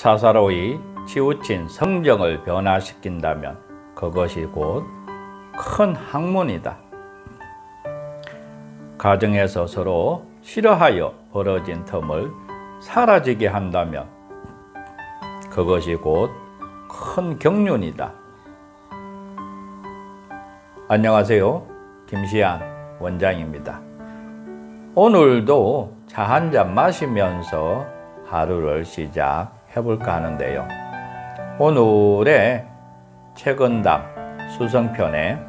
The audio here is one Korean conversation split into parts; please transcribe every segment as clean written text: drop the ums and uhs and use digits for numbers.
사사로이 치우친 성정을 변화시킨다면 그것이 곧 큰 학문이다. 가정에서 서로 싫어하여 벌어진 틈을 사라지게 한다면 그것이 곧 큰 경륜이다. 안녕하세요. 김시안 원장입니다. 오늘도 차 한 잔 마시면서 하루를 시작해볼까 하는데요. 오늘의 최근담 수성편에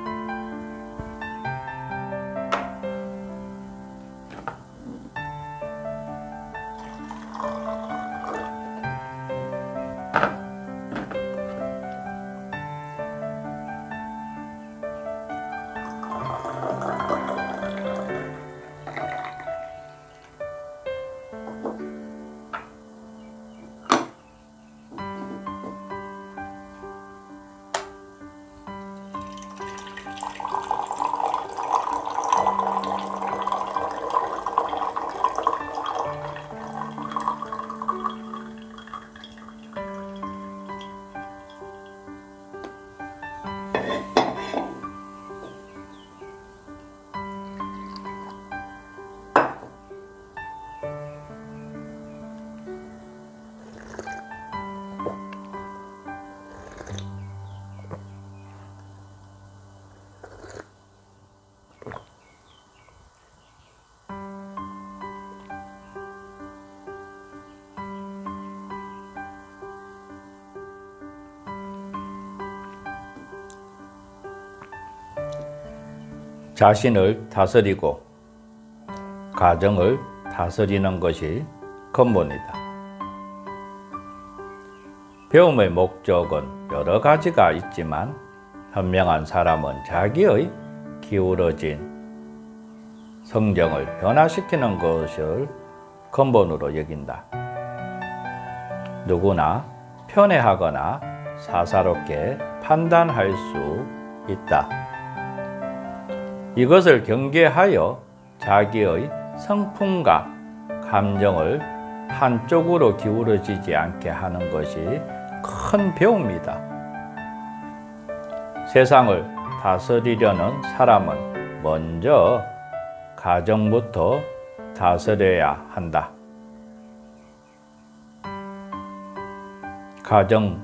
자신을 다스리고 가정을 다스리는 것이 근본이다. 배움의 목적은 여러 가지가 있지만 현명한 사람은 자기의 기울어진 성정을 변화시키는 것을 근본으로 여긴다. 누구나 편애하거나 사사롭게 판단할 수 있다. 이것을 경계하여 자기의 성품과 감정을 한쪽으로 기울어지지 않게 하는 것이 큰 배움이다. 세상을 다스리려는 사람은 먼저 가정부터 다스려야 한다. 가정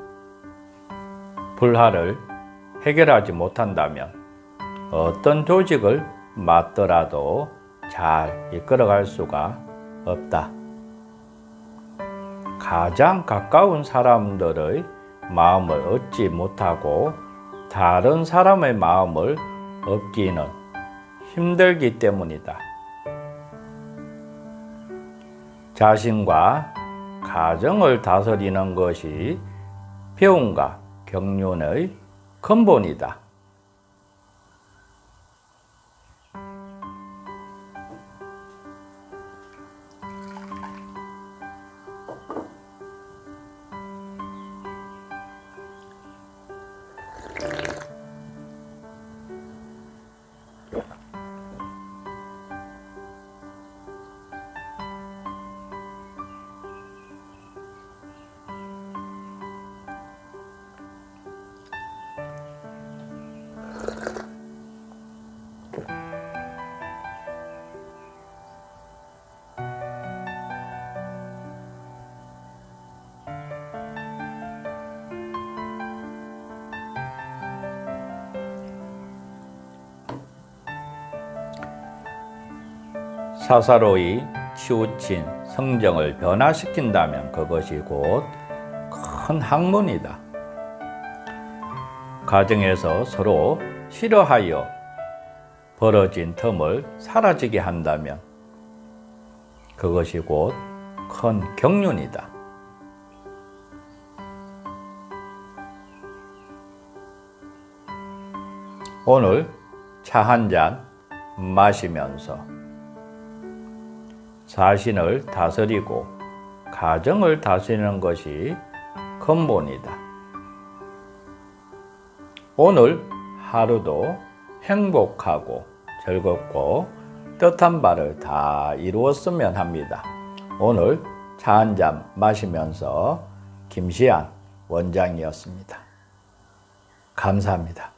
불화를 해결하지 못한다면 어떤 조직을 맡더라도 잘 이끌어갈 수가 없다. 가장 가까운 사람들의 마음을 얻지 못하고 다른 사람의 마음을 얻기는 힘들기 때문이다. 자신과 가정을 다스리는 것이 배움과 경륜의 근본이다. 사사로이 치우친 성정을 변화시킨다면 그것이 곧 큰 학문이다. 가정에서 서로 싫어하여 벌어진 틈을 사라지게 한다면 그것이 곧 큰 경륜이다. 오늘 차 한 잔 마시면서 자신을 다스리고 가정을 다스리는 것이 근본이다. 오늘 하루도 행복하고 즐겁고 뜻한 바를 다 이루었으면 합니다. 오늘 차 한 잔 마시면서 김시안 원장이었습니다. 감사합니다.